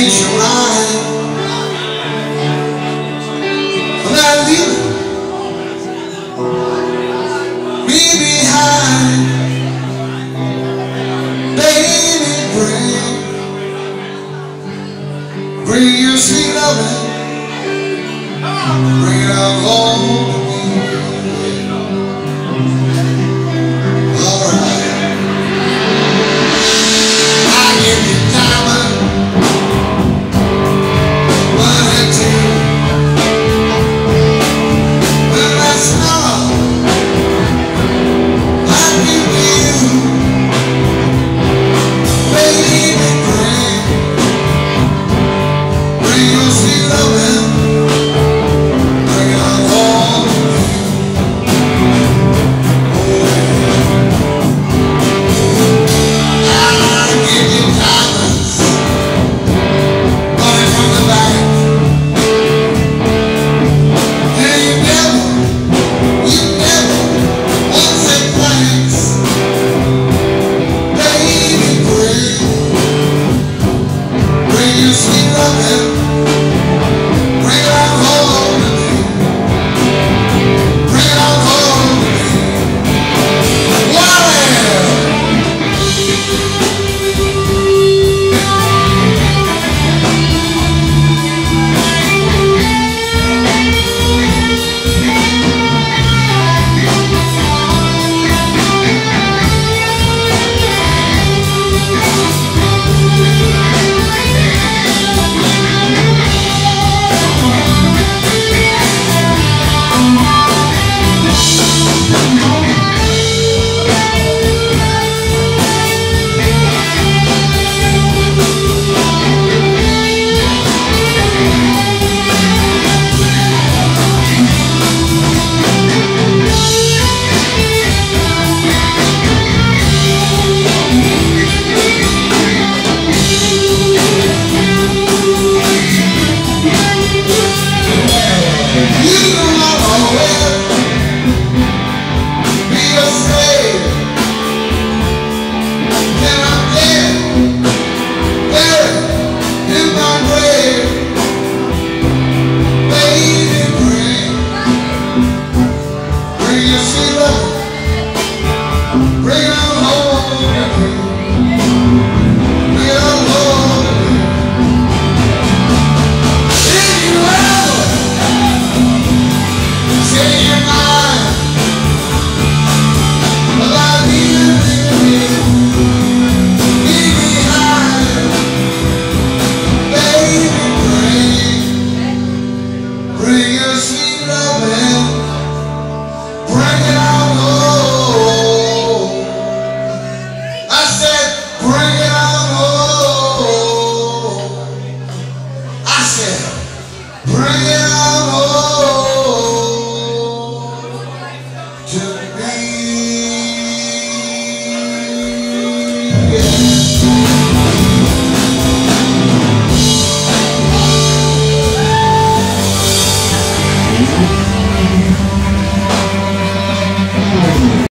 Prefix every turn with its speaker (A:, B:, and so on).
A: change your mind about leaving me behind. Baby, bring your sweet loving, bring it on home to me. Alright, I give you diamond, one and two, but that's not all I give you. Baby, bring your sweet loving, bring it on home to me. I give you diamonds, money from the bank, and you never once said thanks. Baby, bring your sweet loving, bring it on home to me. Bring it on home to me. Well, you know I'll always be your slave. Till I'm dead, buried in my grave. Baby, bring your sweet love, bring it on home to me. Bring it on home to me. If you ever change your mind about leaving me behind, baby, bring your sweet love.